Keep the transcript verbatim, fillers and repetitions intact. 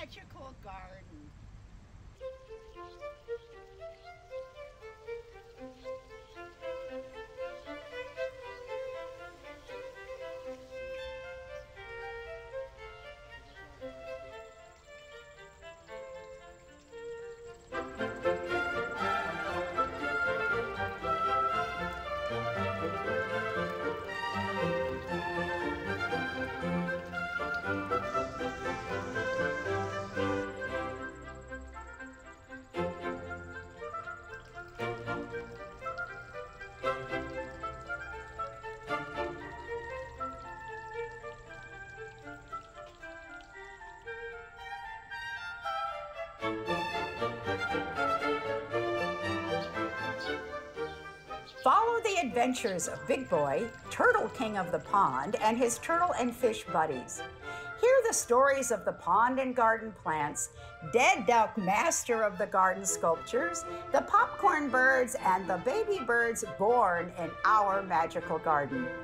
magical garden. Follow the adventures of Big Boy, Turtle King of the Pond, and his turtle and fish buddies. Hear the stories of the pond and garden plants, Dead Duck, master of the garden sculptures, the popcorn birds, and the baby birds born in our magical garden.